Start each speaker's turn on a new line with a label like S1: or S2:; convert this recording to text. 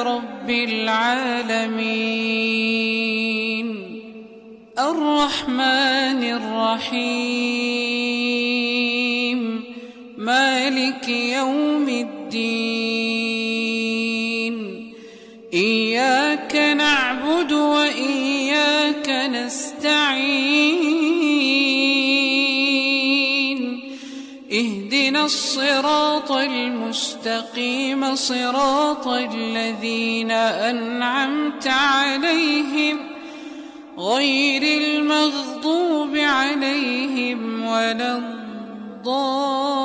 S1: رب العالمين الرحمن الرحيم مالك يوم الدين إياك نعبد وإياك نستعين اهدنا الصراط المستقيم صراط الذين أنعمت عليهم غير المغضوب عليهم ولا الضالين